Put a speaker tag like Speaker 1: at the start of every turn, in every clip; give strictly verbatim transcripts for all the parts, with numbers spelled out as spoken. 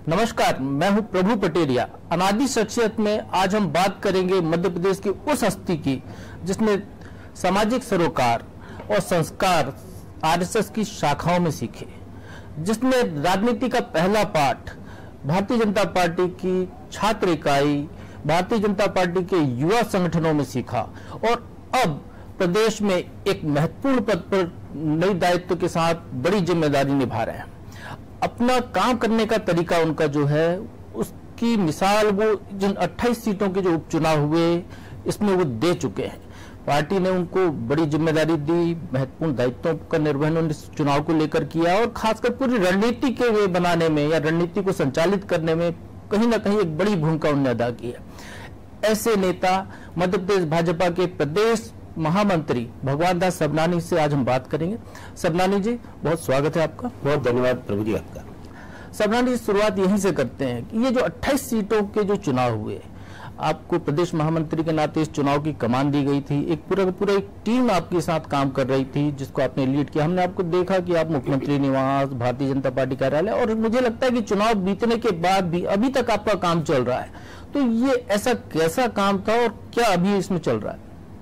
Speaker 1: नमस्कार, मैं हूं प्रभु पटेरिया। अनादि शख्सियत में आज हम बात करेंगे मध्य प्रदेश की उस हस्ती की जिसने सामाजिक सरोकार और संस्कार आरएसएस की शाखाओं में सीखे, जिसने राजनीति का पहला पाठ भारतीय जनता पार्टी की छात्र इकाई, भारतीय जनता पार्टी के युवा संगठनों में सीखा और अब प्रदेश में एक महत्वपूर्ण पद पर नई दायित्व के साथ बड़ी जिम्मेदारी निभा रहे हैं। अपना काम करने का तरीका उनका जो है, उसकी मिसाल वो जिन अट्ठाईस सीटों के जो उपचुनाव हुए इसमें वो दे चुके हैं। पार्टी ने उनको बड़ी जिम्मेदारी दी, महत्वपूर्ण दायित्वों का निर्वहन उन्होंने चुनाव को लेकर किया और खासकर पूरी रणनीति के वे बनाने में या रणनीति को संचालित करने में कहीं ना कहीं एक बड़ी भूमिका उन्होंने अदा की है। ऐसे नेता मध्य प्रदेश भाजपा के प्रदेश महामंत्री भगवान दास सबनानी से आज हम बात करेंगे। सबनानी जी, बहुत स्वागत है आपका।
Speaker 2: बहुत धन्यवाद प्रभु जी आपका।
Speaker 1: सबनानी जी, शुरुआत यहीं से करते हैं कि ये जो अट्ठाईस सीटों के जो चुनाव हुए, आपको प्रदेश महामंत्री के नाते इस चुनाव की कमान दी गई थी। एक पूरा पूरा एक टीम आपके साथ काम कर रही थी जिसको आपने लीड किया। हमने आपको देखा कि आप मुख्यमंत्री निवास, भारतीय जनता पार्टी कार्यालय, और मुझे लगता है कि चुनाव बीतने के बाद भी अभी तक आपका काम चल रहा है। तो ये ऐसा कैसा काम था और क्या अभी इसमें चल रहा है?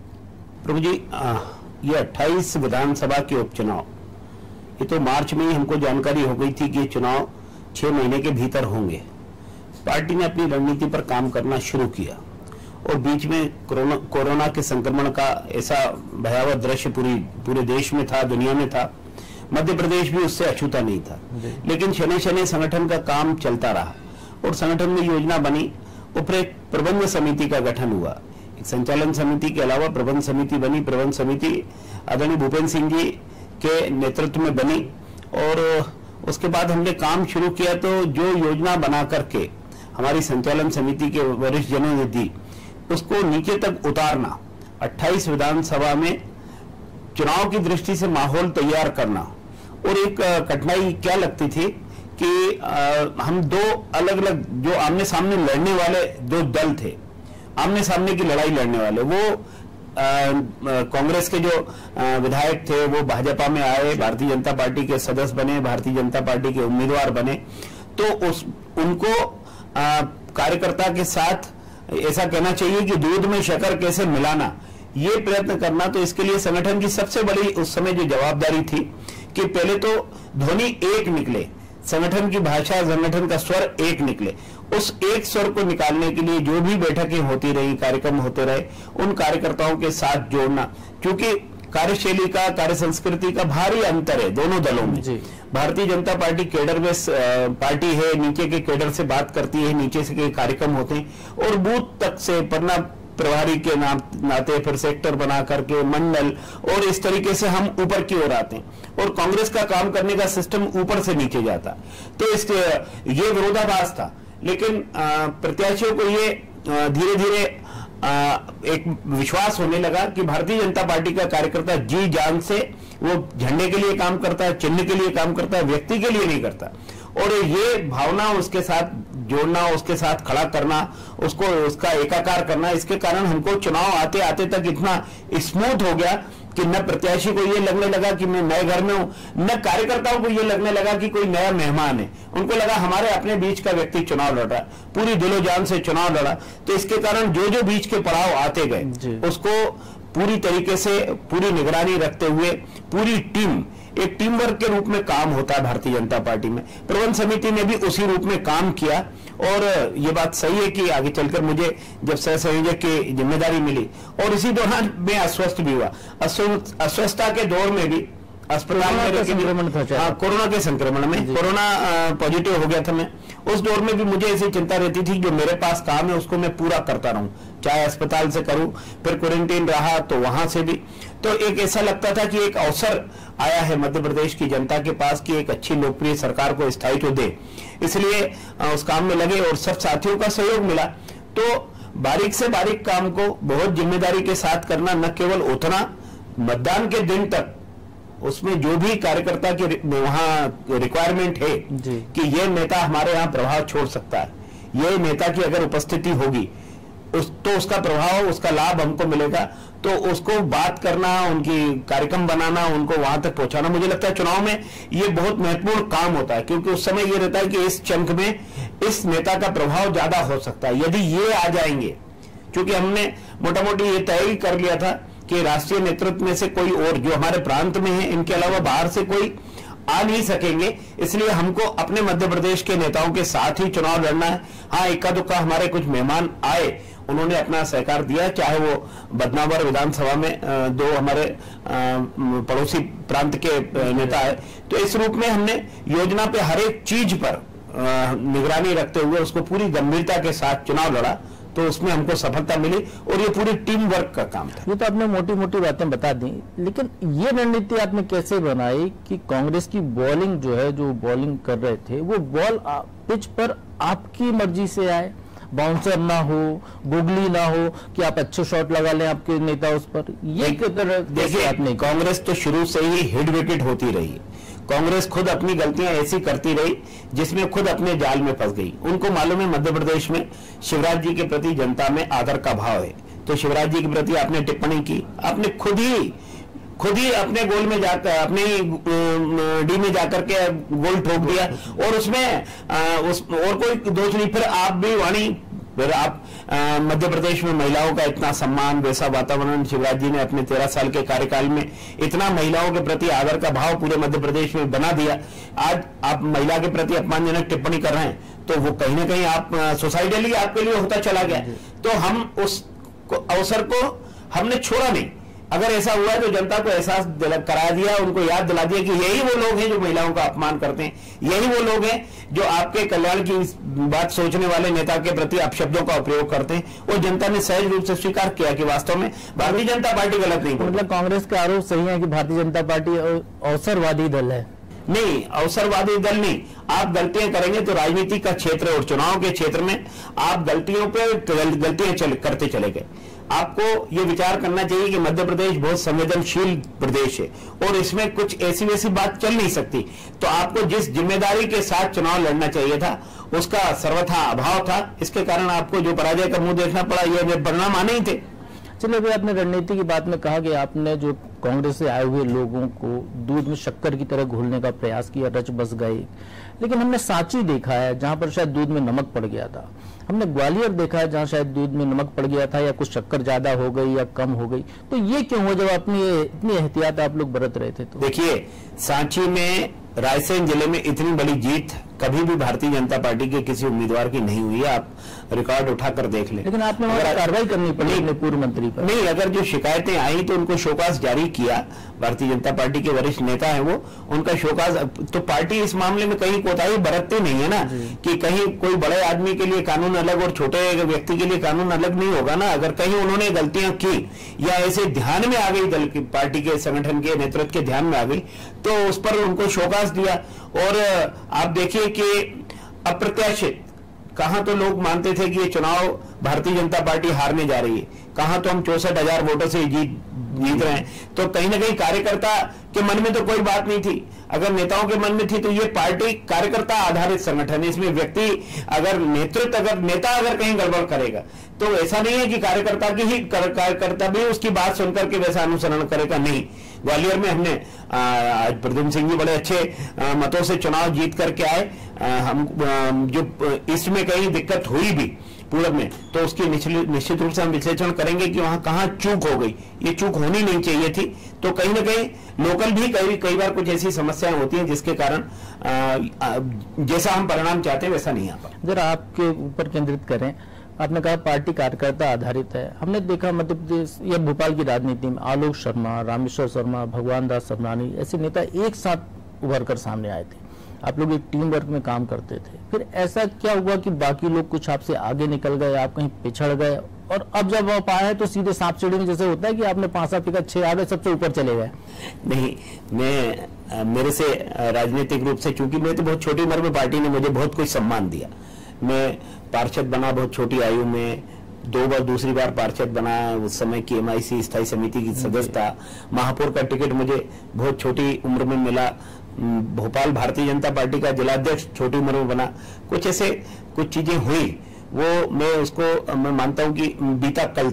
Speaker 2: प्रभु जी, आ, ये अट्ठाईस विधानसभा के उपचुनाव, ये तो मार्च में ही हमको जानकारी हो गई थी कि ये चुनाव छह महीने के भीतर होंगे। पार्टी ने अपनी रणनीति पर काम करना शुरू किया और बीच में कोरोना कोरोना के संक्रमण का ऐसा भयावह दृश्य पूरी पूरे देश में था, दुनिया में था। मध्य प्रदेश भी उससे अछूता नहीं था, लेकिन शनि शनि संगठन का काम चलता रहा और संगठन में योजना बनी। ऊपर एक प्रबंध समिति का गठन हुआ, एक संचालन समिति के अलावा प्रबंध समिति बनी। प्रबंध समिति आदरणीय भूपेंद्र सिंह जी के नेतृत्व में बनी और उसके बाद हमने काम शुरू किया। तो जो योजना बना करके हमारी संचालन समिति के वरिष्ठ जनों ने दी, उसको नीचे तक उतारना, अट्ठाईस विधानसभा में चुनाव की दृष्टि से माहौल तैयार करना। और एक कठिनाई क्या लगती थी कि आ, हम दो अलग अलग जो आमने सामने लड़ने वाले दो दल थे, आमने सामने की लड़ाई लड़ने वाले, वो कांग्रेस के जो आ, विधायक थे वो भाजपा में आए, भारतीय जनता पार्टी के सदस्य बने, भारतीय जनता पार्टी के उम्मीदवार बने। तो उस उनको कार्यकर्ता के साथ ऐसा कहना चाहिए कि दूध में शक्कर कैसे मिलाना, ये प्रयत्न करना। तो इसके लिए संगठन की सबसे बड़ी उस समय जो जवाबदारी थी कि पहले तो ध्वनि एक निकले, संगठन की भाषा, संगठन का स्वर एक निकले। उस एक स्वर को निकालने के लिए जो भी बैठकें होती रही, कार्यक्रम होते रहे, उन कार्यकर्ताओं के साथ जोड़ना। क्योंकि कार्यशैली का, कार्य संस्कृति का भारी अंतर है दोनों दलों में। भारतीय जनता पार्टी केडर में पार्टी है, नीचे के केडर से बात करती है, नीचे से के कार्यक्रम होते हैं और बूथ तक से पन्ना प्रभारी के नाम नाते फिर सेक्टर बना करके मंडल, और इस तरीके से हम ऊपर की ओर आते हैं। और कांग्रेस का काम करने का सिस्टम ऊपर से नीचे जाता। तो इस ये विरोधाभास था, लेकिन प्रत्याशियों को ये धीरे धीरे एक विश्वास होने लगा कि भारतीय जनता पार्टी का कार्यकर्ता जी जान से वो झंडे के लिए काम करता है, चिन्ह के लिए काम करता है, व्यक्ति के लिए नहीं करता। और ये भावना उसके साथ जोड़ना, उसके साथ खड़ा करना, उसको उसका एकाकार करना, इसके कारण हमको चुनाव आते आते तक इतना स्मूथ हो गया कि न प्रत्याशी को ये लगने लगा कि मैं नए घर में हूं, न कार्यकर्ताओं को ये लगने लगा कि कोई नया मेहमान है। उनको लगा हमारे अपने बीच का व्यक्ति चुनाव लड़ रहा है, पूरी दिलो जान से चुनाव लड़ा। तो इसके कारण जो जो बीच के पड़ाव आते गए, उसको पूरी तरीके से पूरी निगरानी रखते हुए पूरी टीम, एक टीम वर्क के रूप में काम होता है भारतीय जनता पार्टी में। प्रबंध समिति ने भी उसी रूप में काम किया। और ये बात सही है कि आगे चलकर मुझे जब सह संयोजक की जिम्मेदारी मिली और इसी दौरान मैं अस्वस्थ भी हुआ, अस्वस्थता के दौर में भी अस्पताल में संक्रमण था, कोरोना के संक्रमण में कोरोना पॉजिटिव हो गया था मैं। उस दौर में भी मुझे ऐसी चिंता रहती थी जो मेरे पास काम है उसको मैं पूरा करता रहूं, चाहे अस्पताल से करूं, फिर क्वारंटीन रहा तो वहां से भी। तो एक ऐसा लगता था कि एक अवसर आया है मध्य प्रदेश की जनता के पास कि एक अच्छी लोकप्रिय सरकार को स्थायित्व दे, इसलिए उस काम में लगे और सब साथियों का सहयोग मिला। तो बारीक से बारीक काम को बहुत जिम्मेदारी के साथ करना, न केवल उतना मतदान के दिन तक उसमें जो भी कार्यकर्ता की वहां रिक्वायरमेंट है कि ये नेता हमारे यहाँ प्रभाव छोड़ सकता है, ये नेता की अगर उपस्थिति होगी उस, तो उसका प्रभाव, उसका लाभ हमको मिलेगा। तो उसको बात करना, उनकी कार्यक्रम बनाना, उनको वहां तक पहुंचाना, मुझे लगता है चुनाव में ये बहुत महत्वपूर्ण काम होता है, क्योंकि उस समय ये रहता है कि इस चंक में इस नेता का प्रभाव ज्यादा हो सकता है। यदि ये आ जाएंगे, क्योंकि हमने मोटा मोटी ये तय ही कर लिया था कि राष्ट्रीय नेतृत्व में से कोई और जो हमारे प्रांत में है, इनके अलावा बाहर से कोई आ नहीं सकेंगे, इसलिए हमको अपने मध्य प्रदेश के नेताओं के साथ ही चुनाव लड़ना है। हाँ, इक्का दुक्का हमारे कुछ मेहमान आए, उन्होंने अपना सहकार दिया, चाहे वो बदनावर विधानसभा में दो हमारे पड़ोसी प्रांत के नेता है। तो इस रूप में हमने योजना पे हर एक चीज पर निगरानी रखते हुए उसको पूरी गंभीरता के साथ चुनाव लड़ा, तो उसमें हमको सफलता मिली और ये पूरी टीम वर्क का काम था।
Speaker 1: ये तो आपने मोटी मोटी बातें बता दी, लेकिन ये रणनीति आपने कैसे बनाई कि कांग्रेस की बॉलिंग जो है, जो बॉलिंग कर रहे थे, वो बॉल पिच पर आपकी मर्जी से आए, बाउंसर ना हो, गुगली ना हो कि आप अच्छे शॉट लगा लें आपके नेता उस पर। ये
Speaker 2: देखिए, आपने कांग्रेस तो शुरू से ही हिट विकेट होती रही। कांग्रेस खुद अपनी गलतियां ऐसी करती रही जिसमें खुद अपने जाल में फंस गई। उनको मालूम है मध्य प्रदेश में शिवराज जी के प्रति जनता में आदर का भाव है, तो शिवराज जी के प्रति आपने टिप्पणी की, आपने खुद ही खुद ही अपने गोल में जाकर, अपने डी में जाकर के गोल ठोक दिया, और उसमें आ, उस और कोई दोष नहीं। फिर आप भी वाणी, फिर आप मध्य प्रदेश में महिलाओं का इतना सम्मान, वैसा वातावरण शिवराज जी ने अपने तेरह साल के कार्यकाल में इतना महिलाओं के प्रति आदर का भाव पूरे मध्य प्रदेश में बना दिया। आज आप महिला के प्रति अपमानजनक टिप्पणी कर रहे हैं, तो वो कहीं ना कहीं आप सोसाइटली आपके लिए होता चला गया। तो हम उस अवसर को हमने छोड़ा नहीं। अगर ऐसा हुआ तो जनता को एहसास करा दिया, उनको याद दिला दिया कि यही वो लोग हैं जो महिलाओं का अपमान करते हैं, यही वो लोग हैं जो आपके कल्याण की बात सोचने वाले नेता के प्रति अपशब्दों का उपयोग करते हैं। और जनता ने सहज रूप से स्वीकार किया कि वास्तव में भारतीय जनता पार्टी गलत नहीं।
Speaker 1: मतलब कांग्रेस का आरोप सही है कि भारतीय जनता पार्टी अवसरवादी दल है?
Speaker 2: नहीं, अवसरवादी दल नहीं। आप गलतियां करेंगे तो राजनीति का क्षेत्र और चुनाव के क्षेत्र में आप गलतियों पे गलतियां चल, करते चले गए। आपको ये विचार करना चाहिए कि मध्य प्रदेश बहुत संवेदनशील प्रदेश है और इसमें कुछ ऐसी वैसी बात चल नहीं सकती। तो आपको जिस जिम्मेदारी के साथ चुनाव लड़ना चाहिए था उसका सर्वथा अभाव था। इसके कारण आपको जो पराजय का मुंह देखना पड़ा, ये परिणाम आने ही थे।
Speaker 1: चलिए, अभी आपने रणनीति की बात में कहा कि आपने जो कांग्रेस से आए हुए लोगों को दूध में शक्कर की तरह घोलने का प्रयास किया, रच बस गए। लेकिन हमने सांची देखा है जहां पर शायद दूध में नमक पड़ गया था, हमने ग्वालियर देखा है जहां शायद दूध में नमक पड़ गया था या कुछ शक्कर ज्यादा हो गई या कम हो गई। तो ये क्यों हो जब अपनी इतनी एहतियात आप लोग बरत रहे थे? तो
Speaker 2: देखिए, सांची में, रायसेन जिले में इतनी बड़ी जीत कभी भी भारतीय जनता पार्टी के किसी उम्मीदवार की नहीं हुई है। आप रिकॉर्ड उठाकर देख लें।
Speaker 1: लेकिन आपने वहां कार्रवाई करनी पड़ी अपने पूर्व मंत्री पर।
Speaker 2: नहीं, अगर जो शिकायतें आई तो उनको शोकाज जारी किया। भारतीय जनता पार्टी के वरिष्ठ नेता हैं वो, उनका शोकाज। तो पार्टी इस मामले में कहीं कोताही बरतती नहीं है ना, कि कहीं कोई बड़े आदमी के लिए कानून अलग और छोटे व्यक्ति के लिए कानून अलग नहीं होगा ना। अगर कहीं उन्होंने गलतियां की या ऐसे ध्यान में आ गई, दल की, पार्टी के संगठन के नेतृत्व के ध्यान में आ गई, तो उस पर उनको शोकाज दिया। और आप देखिए कि अप्रत्याशित, कहां तो लोग मानते थे कि ये चुनाव भारतीय जनता पार्टी हारने जा रही है, कहां तो हम चौसठ हजार वोटों से जीत जीत रहे हैं। तो कहीं ना कहीं कार्यकर्ता के मन में तो कोई बात नहीं थी। अगर नेताओं के मन में थी तो ये पार्टी कार्यकर्ता आधारित संगठन है। इसमें व्यक्ति अगर नेतृत्व, अगर नेता अगर कहीं गड़बड़ करेगा तो ऐसा नहीं है कि कार्यकर्ता की ही कार्यकर्ता भी उसकी बात सुनकर के वैसा अनुसरण करेगा। नहीं, ग्वालियर में हमने आज प्रद्युम्न सिंह जी बड़े अच्छे आ, मतों से चुनाव जीत करके आए। आ, हम आ, जो ईस्ट में कहीं दिक्कत हुई भी पूर्व में, तो उसकी निश्चित रूप से हम विश्लेषण करेंगे कि वहां कहां चूक हो गई। ये चूक होनी नहीं चाहिए थी। तो कहीं ना कहीं लोकल भी कई कई बार कुछ ऐसी समस्याएं होती हैं जिसके कारण जैसा हम परिणाम चाहते हैं वैसा नहीं आ पाता।
Speaker 1: जरा आपके ऊपर केंद्रित करें। आपने कहा पार्टी कार्यकर्ता आधारित है। हमने देखा मध्य प्रदेश या भोपाल की राजनीति में आलोक शर्मा, रामेश्वर शर्मा, भगवान दास सबनानी ऐसे नेता एक साथ उभर कर सामने आए थे। आप लोग एक टीम वर्क में काम करते थे। फिर ऐसा क्या हुआ कि बाकी लोग कुछ आपसे आगे निकल गए, आप कहीं पिछड़ गए, और अब जब आप आए तो सीधे सांप सीढ़ी में जैसे होता है कि आपने पांच सात टिकट छह आ गए, सबसे ऊपर चले गए?
Speaker 2: नहीं, मैं मेरे से राजनीतिक रूप से, चूंकि मैं तो बहुत छोटी उम्र में पार्टी ने मुझे बहुत कुछ सम्मान दिया। मैं पार्षद बना बहुत छोटी आयु में, दो बार दूसरी बार पार्षद बना। उस समय की एम आई सी स्थायी समिति की सदस्य था। महापौर का टिकट मुझे बहुत छोटी उम्र में मिला। भोपाल भारतीय जनता पार्टी का जिलाध्यक्ष छोटी उम्र में बना। कुछ ऐसे कुछ चीजें हुई, वो मैं उसको मैं मानता हूं कि बीता कल था।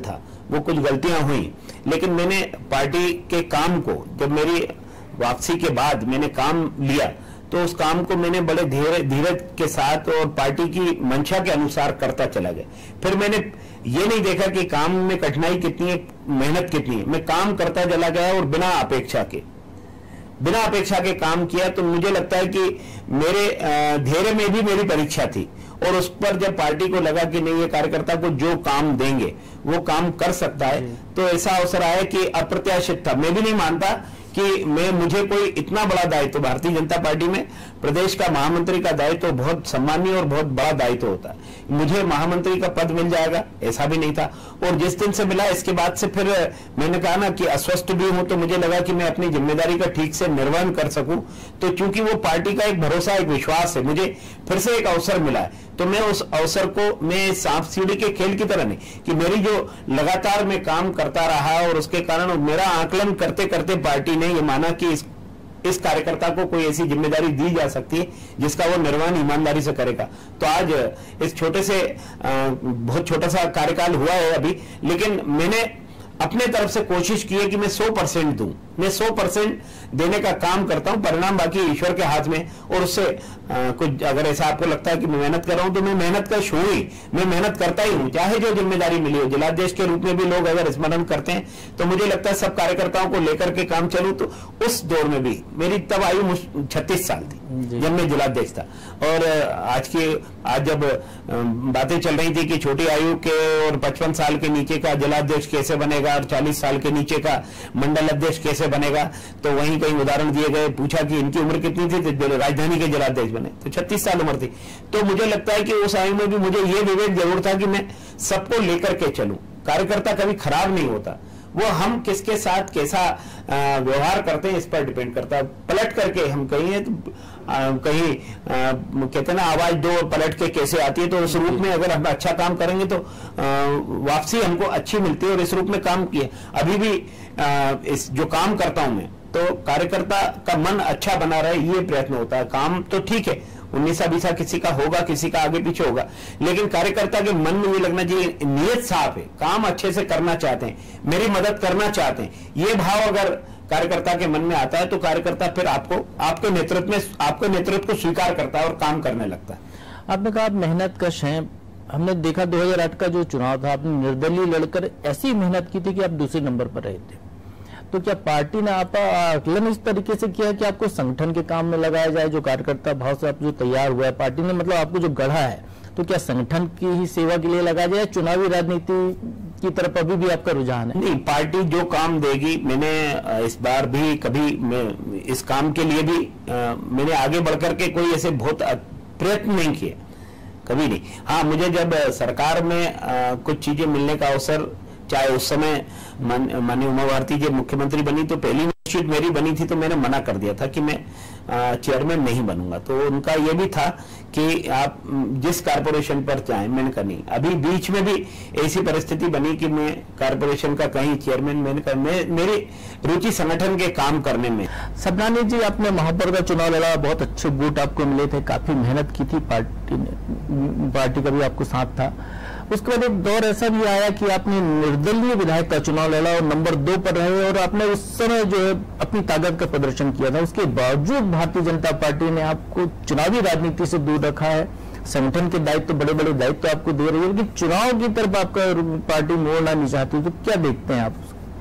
Speaker 2: वो कुछ गलतियां हुई, लेकिन मैंने पार्टी के काम को, जब मेरी वापसी के बाद मैंने काम लिया तो उस काम को मैंने बड़े धीरे धीरज के साथ और पार्टी की मंशा के अनुसार करता चला गया। फिर मैंने ये नहीं देखा कि काम में कठिनाई कितनी है, मेहनत कितनी है, मैं काम करता चला गया और बिना अपेक्षा के बिना अपेक्षा के काम किया। तो मुझे लगता है कि मेरे धैर्य में भी मेरी परीक्षा थी, और उस पर जब पार्टी को लगा कि नहीं, ये कार्यकर्ता को जो काम देंगे वो काम कर सकता है, तो ऐसा अवसर आया कि अप्रत्याशित था। मैं भी नहीं मानता कि मैं मुझे कोई इतना बड़ा दायित्व, भारतीय जनता पार्टी में प्रदेश का महामंत्री का दायित्व तो बहुत सम्मानीय और बहुत बड़ा दायित्व होता है, मुझे महामंत्री का पद मिल जाएगा ऐसा भी नहीं था। और जिस दिन से मिला, इसके बाद से फिर मैंने कहा ना कि अस्वस्थ भी हूं, तो मुझे लगा कि मैं अपनी जिम्मेदारी का ठीक से निर्वहन कर सकूं। तो चूंकि वो पार्टी का एक भरोसा, एक विश्वास है, मुझे फिर से एक अवसर मिला है, तो मैं उस अवसर को, मैं सांप सीढ़ी के खेल की तरह नहीं कि मेरी जो लगातार मैं काम करता रहा और उसके कारण मेरा आकलन करते करते पार्टी ने ये माना कि इस इस कार्यकर्ता को कोई ऐसी जिम्मेदारी दी जा सकती है जिसका वो निर्वहन ईमानदारी से करेगा। तो आज इस छोटे से आ, बहुत छोटा सा कार्यकाल हुआ है अभी, लेकिन मैंने अपने तरफ से कोशिश की है कि मैं सौ परसेंट दूं, मैं सौ परसेंट देने का काम करता हूं, परिणाम बाकी ईश्वर के हाथ में। और उससे आ, कुछ अगर ऐसा आपको लगता है कि मैं मेहनत कर रहा हूं, तो मैं मेहनत का शो ही, मैं मेहनत करता ही हूं, चाहे जो जिम्मेदारी मिली हो। जिलाध्यक्ष के रूप में भी लोग अगर स्मरण करते हैं, तो मुझे लगता है सब कार्यकर्ताओं को लेकर के काम चलूं। तो उस दौर में भी मेरी तब आयु छत्तीस साल थी जब मैं जिलाध्यक्ष था, और आज की आज जब बातें चल रही थी कि छोटी आयु के और पचपन साल के नीचे का जिलाध्यक्ष कैसे बनेगा और चालीस साल के नीचे का मंडल अध्यक्ष कैसे बनेगा, तो वहीं कहीं उदाहरण दिए गए, पूछा कि इनकी उम्र कितनी थी, तो राजधानी के जिलाध्यक्ष बने तो छत्तीस साल उम्र थी। तो मुझे लगता है कि उस आयु में भी मुझे ये विवेक जरूर था कि मैं सबको लेकर के चलूं। कार्यकर्ता कभी खराब नहीं होता, वो हम किसके साथ कैसा व्यवहार करते हैं इस पर डिपेंड करता है। पलट करके हम कहीं तो आ, कहीं आ, कहते ना आवाज दो पलट के कैसे आती है, तो उस रूप में अगर हम अच्छा काम करेंगे तो आ, वापसी हमको अच्छी मिलती है, और इस रूप में काम किए। अभी भी आ, इस जो काम करता हूं मैं, तो कार्यकर्ता का मन अच्छा बना रहे ये प्रयत्न होता है। काम तो ठीक है, उन्नीसा बीसा किसी का होगा, किसी का आगे पीछे होगा, लेकिन कार्यकर्ता के मन में ये लगना चाहिए नियत साफ है, काम अच्छे से करना चाहते हैं, मेरी मदद करना चाहते हैं। ये भाव अगर कार्यकर्ता के मन में आता है, तो कार्यकर्ता फिर आपको, आपके नेतृत्व में, आपके नेतृत्व को स्वीकार करता है और काम करने लगता है।
Speaker 1: आपने कहा आप मेहनत कश हैं, हमने देखा दो हज़ार आठ का जो चुनाव था, आपने निर्दलीय लड़कर ऐसी मेहनत की थी कि आप दूसरे नंबर पर रहे थे। तो क्या पार्टी ने आपका आकलन इस तरीके से किया कि आपको संगठन के काम में लगाया जाए, जो कार्यकर्ता भाव से आप जो तैयार हुआ है पार्टी ने, मतलब आपको जो गढ़ा है, तो क्या संगठन की ही सेवा के लिए लगाया जाए, चुनावी राजनीति की तरफ अभी भी आपका रुझान है?
Speaker 2: नहीं, पार्टी जो काम देगी, मैंने इस बार भी कभी मैं इस काम के लिए भी आ, मैंने आगे बढ़कर के कोई ऐसे बहुत प्रयत्न नहीं किए, कभी नहीं। हाँ, मुझे जब सरकार में आ, कुछ चीजें मिलने का अवसर, चाहे उस समय माननीय उमा भारती जी मुख्यमंत्री बनी, तो पहली सीट मेरी बनी थी, तो मैंने मना कर दिया था कि मैं चेयरमैन नहीं बनूंगा। तो उनका ये भी था कि आप जिस कारपोरेशन पर चाहें, मैंने कहा नहीं। अभी बीच में भी ऐसी परिस्थिति बनी कि मैं कारपोरेशन का कहीं चेयरमैन, मैंने कहा मैं, मेरी रुचि संगठन के काम करने में।
Speaker 1: सपनानी जी, आपने महापौर का चुनाव लड़ा, बहुत अच्छे वोट आपको मिले थे, काफी मेहनत की थी, पार्टी ने, पार्टी का भी आपको साथ था। उसके बाद एक दौर ऐसा भी आया कि आपने निर्दलीय विधायक का चुनाव लड़ा और नंबर दो पर रहे, और आपने उस समय जो है अपनी ताकत का प्रदर्शन किया था। उसके बावजूद भारतीय जनता पार्टी ने आपको चुनावी राजनीति से दूर रखा है, संगठन के दायित्व तो बड़े बड़े दायित्व तो आपको दे रही है, लेकिन चुनाव की तरफ आपका पार्टी मोड़ना नहीं चाहती। तो क्या देखते हैं आप?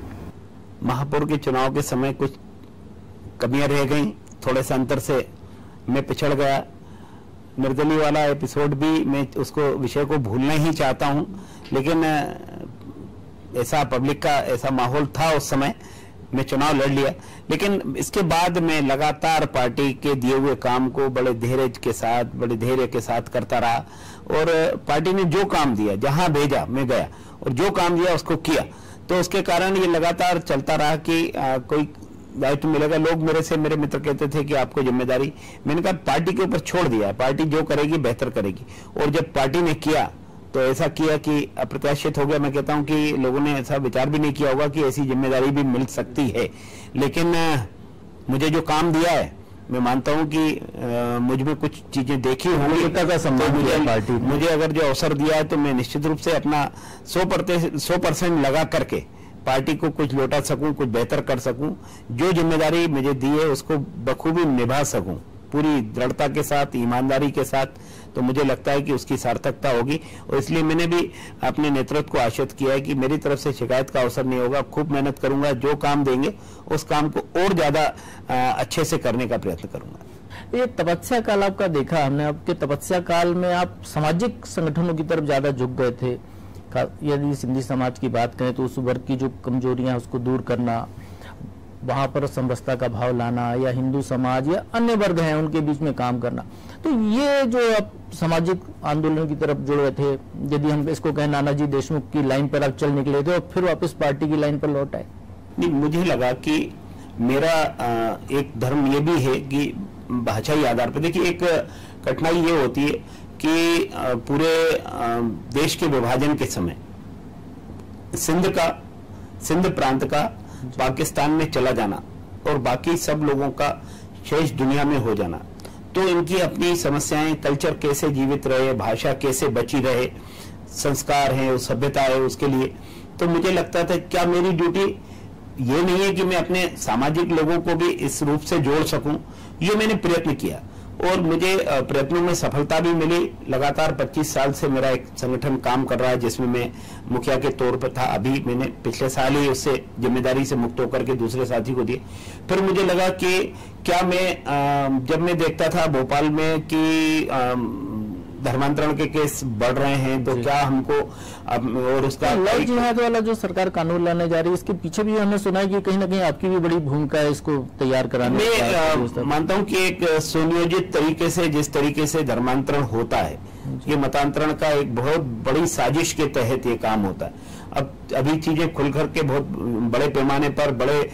Speaker 2: महापौर के चुनाव के समय कुछ कमियां रह गई, थोड़े से अंतर से मैं पिछड़ गया। निर्दलीय वाला एपिसोड भी मैं उसको विषय को भूलना ही चाहता हूं, लेकिन ऐसा पब्लिक का ऐसा माहौल था उस समय, मैं चुनाव लड़ लिया। लेकिन इसके बाद मैं लगातार पार्टी के दिए हुए काम को बड़े धैर्य के साथ, बड़े धैर्य के साथ करता रहा, और पार्टी ने जो काम दिया, जहां भेजा मैं गया, और जो काम दिया उसको किया। तो उसके कारण ये लगातार चलता रहा कि आ, कोई दायित्व मिलेगा। लोग मेरे से, मेरे मित्र कहते थे कि आपको जिम्मेदारी, मैंने कहा पार्टी के ऊपर छोड़ दिया है, पार्टी जो करेगी बेहतर करेगी। और जब पार्टी ने किया तो ऐसा किया कि अप्रत्याशित हो गया। मैं कहता हूं कि लोगों ने ऐसा विचार भी नहीं किया होगा कि ऐसी जिम्मेदारी भी मिल सकती है। लेकिन मुझे जो काम दिया है, मैं मानता हूं कि आ, मुझ में कुछ चीजें देखी होंगी
Speaker 1: का सम्मान
Speaker 2: तो
Speaker 1: किया
Speaker 2: मुझे,
Speaker 1: पार्टी ने।
Speaker 2: मुझे अगर जो अवसर दिया है तो मैं निश्चित रूप से अपना सौ परसेंट सौ परसेंट लगा करके पार्टी को कुछ लौटा सकूं, कुछ बेहतर कर सकूं, जो जिम्मेदारी मुझे दी है उसको बखूबी निभा सकूं पूरी दृढ़ता के साथ, ईमानदारी के साथ, तो मुझे लगता है कि उसकी सार्थकता होगी। और इसलिए मैंने भी अपने नेतृत्व को आश्वस्त किया है कि मेरी तरफ से शिकायत का अवसर नहीं होगा, खूब मेहनत करूंगा, जो काम देंगे उस काम को और ज्यादा अच्छे से करने का प्रयत्न करूंगा।
Speaker 1: ये तपस्या काल आपका देखा हमने, आपके तपस्या काल में आप सामाजिक संगठनों की तरफ ज्यादा झुक गए थे। यदि सिंधी समाज की बात करें तो उस वर्ग की जो कमजोरियां उसको दूर करना, वहां पर समरसता का भाव लाना, या हिंदू समाज या अन्य वर्ग हैं उनके बीच में काम करना। तो ये जो आप सामाजिक आंदोलन की तरफ जुड़ रहे थे, यदि हम इसको कहें नानाजी देशमुख की लाइन पर आप चल निकले थे और फिर वापस पार्टी की लाइन पर लौट आए।
Speaker 2: नहीं, मुझे लगा कि मेरा एक धर्म ये भी है कि भाषाई आधार पर, देखिए एक कठिनाई ये होती है कि पूरे देश के विभाजन के समय सिंध का सिंध प्रांत का पाकिस्तान में चला जाना और बाकी सब लोगों का शेष दुनिया में हो जाना, तो इनकी अपनी समस्याएं, कल्चर कैसे जीवित रहे, भाषा कैसे बची रहे, संस्कार है, सभ्यता है, उसके लिए तो मुझे लगता था क्या मेरी ड्यूटी ये नहीं है कि मैं अपने सामाजिक लोगों को भी इस रूप से जोड़ सकूं। ये मैंने प्रयत्न किया और मुझे प्रयत्नों में सफलता भी मिली। लगातार पच्चीस साल से मेरा एक संगठन काम कर रहा है जिसमें मैं मुखिया के तौर पर था। अभी मैंने पिछले साल ही उससे जिम्मेदारी से मुक्त होकर के दूसरे साथी को दिए। फिर मुझे लगा कि क्या मैं जब मैं देखता था भोपाल में कि धर्मांतरण के केस बढ़ रहे हैं तो क्या हमको अब, और उसका
Speaker 1: लव जिहाद वाला जो सरकार कानून लाने जा रही है, इसके पीछे भी हमने सुना है कि कहीं ना कहीं आपकी भी बड़ी भूमिका है इसको तैयार कराने में।
Speaker 2: मैं मानता हूं कि एक सुनियोजित तरीके से जिस तरीके से धर्मांतरण होता है, ये मतांतरण का एक बहुत बड़ी साजिश के तहत ये काम होता है। अब अभी चीजें खुलकर के बहुत बड़े पैमाने पर, बड़े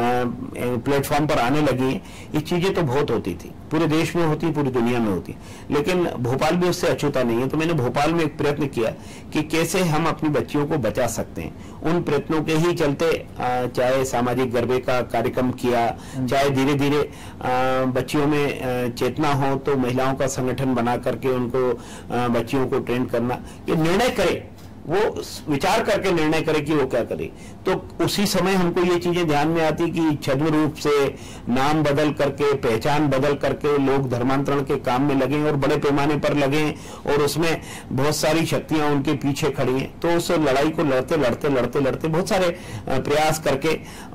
Speaker 2: प्लेटफॉर्म पर आने लगी हैं। ये चीजें तो बहुत होती थी, पूरे देश में होती, पूरी दुनिया में होती, लेकिन भोपाल भी उससे अछूता नहीं है। तो मैंने भोपाल में एक प्रयत्न किया कि कैसे हम अपनी बच्चियों को बचा सकते हैं। उन प्रयत्नों के ही चलते चाहे सामाजिक गरबे का कार्यक्रम किया, चाहे धीरे धीरे बच्चियों में चेतना हो तो महिलाओं का संगठन बना करके उनको बच्चियों को ट्रेन करना, ये निर्णय करे, वो विचार करके निर्णय करे कि वो क्या करे। तो उसी समय हमको ये चीजें ध्यान में आती कि छद्म रूप से नाम बदल करके, पहचान बदल करके लोग धर्मांतरण के काम में लगे और बड़े पैमाने पर लगे और उसमें बहुत सारी शक्तियां उनके पीछे खड़ी हैं। तो उस लड़ाई को लड़ते लड़ते लड़ते लड़ते बहुत सारे प्रयास करके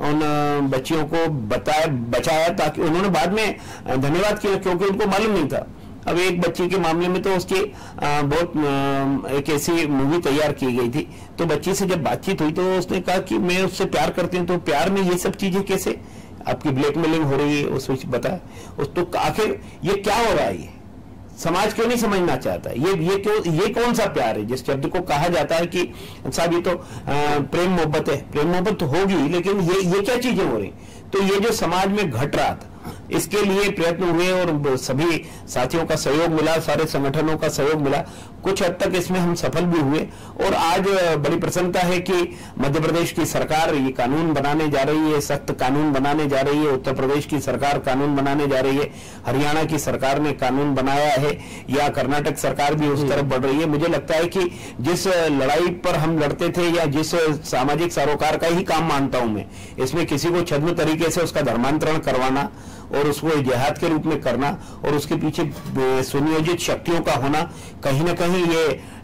Speaker 2: उन बच्चियों को बताया, बचाया, ताकि उन्होंने बाद में धन्यवाद किया क्योंकि उनको मालूम नहीं था। अब एक बच्ची के मामले में तो उसकी आ, बहुत आ, एक ऐसी मूवी तैयार की गई थी, तो बच्ची से जब बातचीत हुई तो उसने कहा कि मैं उससे प्यार करती हूँ। तो प्यार में ये सब चीजें कैसे, आपकी ब्लैकमेलिंग हो रही है, उस बताया उस तो आखिर ये क्या हो रहा है, ये समाज क्यों नहीं समझना चाहता, ये ये क्यों, ये कौन सा प्यार है जिस शब्द को कहा जाता है कि साहब ये तो आ, प्रेम मोहब्बत है। प्रेम मोहब्बत तो होगी, लेकिन ये ये क्या चीजें हो रही। तो ये जो समाज में घट रहा था, इसके लिए प्रयत्न हुए और सभी साथियों का सहयोग मिला, सारे संगठनों का सहयोग मिला। कुछ हद तक इसमें हम सफल भी हुए और आज बड़ी प्रसन्नता है कि मध्य प्रदेश की सरकार ये कानून बनाने जा रही है, सख्त कानून बनाने जा रही है। उत्तर प्रदेश की सरकार कानून बनाने जा रही है, हरियाणा की सरकार ने कानून बनाया है, या कर्नाटक सरकार भी उस तरफ बढ़ रही है। मुझे लगता है कि जिस लड़ाई पर हम लड़ते थे या जिस सामाजिक सरोकार का ही काम मानता हूं मैं, इसमें किसी को छद्म तरीके से उसका धर्मांतरण करवाना और उसको जिहाद के रूप में करना और उसके पीछे सुनियोजित शक्तियों का होना, कहीं ना कहीं ये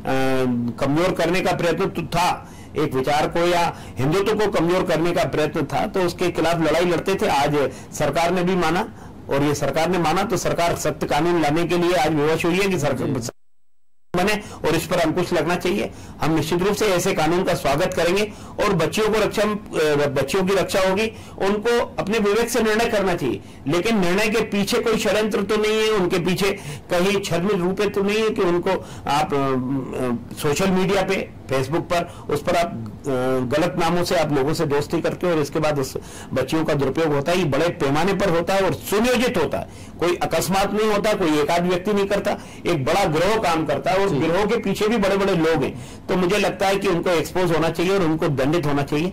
Speaker 2: कमजोर करने का प्रयत्न तो था। एक विचार को या हिंदुत्व को कमजोर करने का प्रयत्न था, तो उसके खिलाफ लड़ाई लड़ते थे। आज सरकार ने भी माना और ये सरकार ने माना तो सरकार सख्त कानून लाने के लिए आज विवश हुई है कि सरकार बने और इस पर अंकुश लगना चाहिए। हम निश्चित रूप से ऐसे कानून का स्वागत करेंगे और बच्चियों को रक्षा बच्चियों की रक्षा होगी, उनको अपने विवेक से निर्णय करना चाहिए, लेकिन निर्णय के पीछे कोई षड्यंत्र तो नहीं है, उनके पीछे कहीं छद्म रूपे तो नहीं है कि उनको आप सोशल मीडिया पे, फेसबुक पर, उस पर आप गलत नामों से आप लोगों से दोस्ती करके और इसके बाद उस बच्चियों का दुरुपयोग होता है। ये बड़े पैमाने पर होता है और सुनियोजित होता है, कोई अकस्मात नहीं होता, कोई एकाध व्यक्ति नहीं करता, एक बड़ा गिरोह काम करता है और गिरोह के पीछे भी बड़े बड़े लोग हैं। तो मुझे लगता है कि उनको एक्सपोज होना चाहिए और उनको दंडित होना चाहिए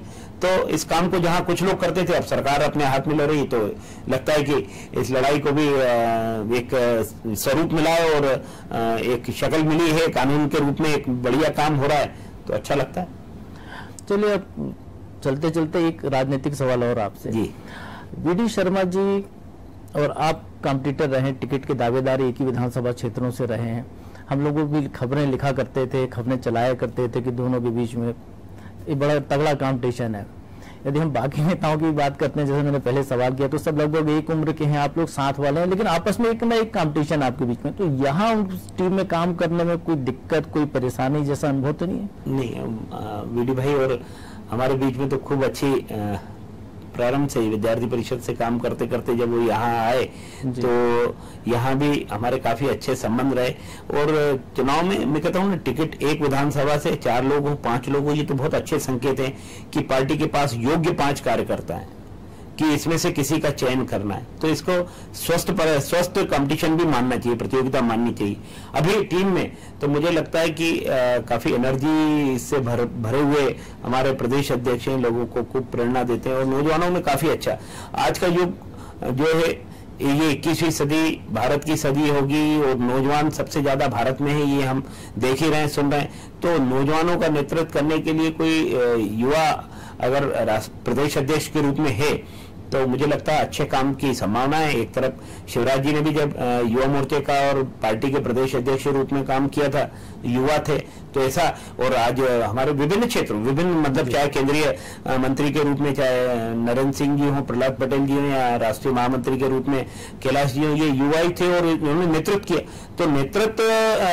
Speaker 2: तो इस काम को जहां कुछ लोग करते थे, अब सरकार अपने हाथ में ले रही, तो लगता है कि इस लड़ाई को भी एक स्वरूप मिला है और एक शक्ल मिली है, कानून के रूप में एक बढ़िया काम हो रहा है, तो अच्छा लगता है।
Speaker 1: चलिए अब चलते चलते एक राजनीतिक सवाल और आपसे
Speaker 2: जी।
Speaker 1: वी डी शर्मा जी और आप कॉम्पिटिटर रहे, टिकट के दावेदार एक ही विधानसभा क्षेत्रों से रहे हैं। हम लोग भी खबरें लिखा करते थे, खबरें चलाया करते थे कि दोनों के बीच में एक बड़ा तगड़ा कॉम्पिटिशन है। यदि हम बाकी नेताओं की बात करते हैं, जैसे मैंने पहले सवाल किया, तो सब लगभग एक उम्र के हैं, आप लोग साथ वाले हैं, लेकिन आपस में एक ना एक कॉम्पिटिशन आपके बीच में, तो यहाँ उस टीम में काम करने में कोई दिक्कत, कोई परेशानी जैसा अनुभव तो नहीं है?
Speaker 2: नहीं, वीडी भाई और हमारे बीच में तो खूब अच्छी प्रारंभ से विद्यार्थी परिषद से काम करते करते जब वो यहाँ आए तो यहाँ भी हमारे काफी अच्छे संबंध रहे। और चुनाव में मैं कहता हूँ ना, टिकट एक विधानसभा से चार लोग हो, पांच लोग हो, ये तो बहुत अच्छे संकेत हैं कि पार्टी के पास योग्य पांच कार्यकर्ता हैं कि इसमें से किसी का चयन करना है। तो इसको स्वस्थ पर स्वस्थ कंपटीशन भी मानना चाहिए, प्रतियोगिता माननी चाहिए। अभी टीम में तो मुझे लगता है कि आ, काफी एनर्जी से भर, भरे हुए हमारे प्रदेश अध्यक्ष हैं, लोगों को खूब प्रेरणा देते हैं और नौजवानों में काफी अच्छा। आज का युग जो है ये इक्कीसवीं सदी भारत की सदी होगी और नौजवान सबसे ज्यादा भारत में है, ये हम देख ही रहे हैं, सुन रहे हैं। तो नौजवानों का नेतृत्व करने के लिए कोई युवा अगर प्रदेश अध्यक्ष के रूप में है तो मुझे लगता है अच्छे काम की संभावना है। एक तरफ शिवराज जी ने भी जब युवा मोर्चे का और पार्टी के प्रदेश अध्यक्ष के रूप में काम किया था, युवा थे, तो ऐसा। और आज हमारे विभिन्न क्षेत्रों विभिन्न मतलब चाहे केंद्रीय मंत्री के रूप में चाहे नरेंद्र सिंह जी हों, प्रहलाद पटेल जी हों, या राष्ट्रीय महामंत्री के रूप में कैलाश जी हों, ये युवा ही थे और उन्होंने नेतृत्व किया। तो नेतृत्व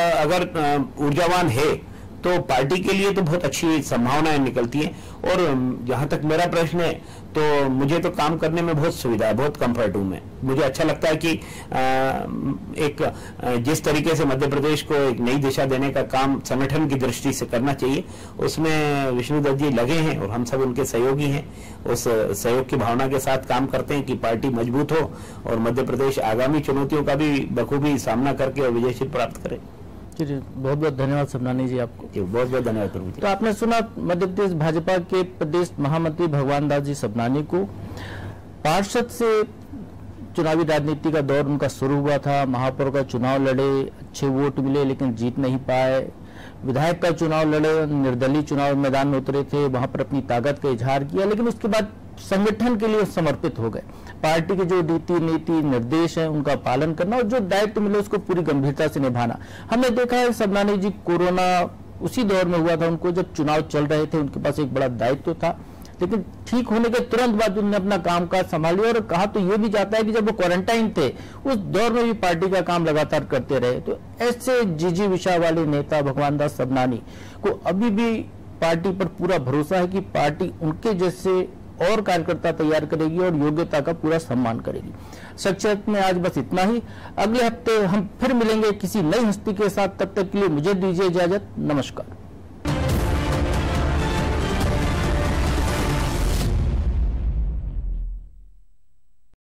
Speaker 2: अगर ऊर्जावान है तो पार्टी के लिए तो बहुत अच्छी संभावनाएं निकलती हैं। और जहां तक मेरा प्रश्न है तो मुझे तो काम करने में बहुत सुविधा है, बहुत कंफर्ट हूं मैं। मुझे अच्छा लगता है कि आ, एक आ, जिस तरीके से मध्य प्रदेश को एक नई दिशा देने का काम संगठन की दृष्टि से करना चाहिए, उसमें विष्णुदत्त जी लगे हैं और हम सब उनके सहयोगी हैं। उस सहयोग की भावना के साथ काम करते हैं कि पार्टी मजबूत हो और मध्य प्रदेश आगामी चुनौतियों का भी बखूबी सामना करके विजयशील प्राप्त करे।
Speaker 1: बहुत बहुत धन्यवाद सबनानी जी आपको।
Speaker 2: बहुत बहुत धन्यवाद प्रभु जी।
Speaker 1: तो आपने सुना मध्य प्रदेश भाजपा के प्रदेश महामंत्री भगवान दास जी सबनानी को। पार्षद से चुनावी राजनीति का दौर उनका शुरू हुआ था, महापौर का चुनाव लड़े, अच्छे वोट मिले लेकिन जीत नहीं पाए। विधायक का चुनाव लड़े, निर्दलीय चुनाव मैदान में उतरे थे, वहां पर अपनी ताकत का इजहार किया, लेकिन उसके बाद संगठन के लिए समर्पित हो गए। पार्टी के जो रीति नीति निर्देश हैं उनका पालन करना और जो दायित्व मिले उसको पूरी गंभीरता से निभाना। हमने देखा है सबनानी जी कोरोना उसी दौर में हुआ था, उनको जब चुनाव चल रहे थे उनके पास एक बड़ा दायित्व था, लेकिन ठीक होने के तुरंत बाद उन्होंने अपना कामकाज संभालिया। और कहा तो ये भी जाता है कि जब वो क्वारंटाइन थे उस दौर में भी पार्टी का काम लगातार करते रहे। तो ऐसे जीजी विषा वाले नेता भगवान दास सबनानी को अभी भी पार्टी पर पूरा भरोसा है कि पार्टी उनके जैसे और कार्यकर्ता तैयार करेगी और योग्यता का पूरा सम्मान करेगी। शख्सियत में आज बस इतना ही। अगले हफ्ते हम फिर मिलेंगे किसी नई हस्ती के साथ। तब तक के लिए मुझे दीजिए इजाजत। नमस्कार।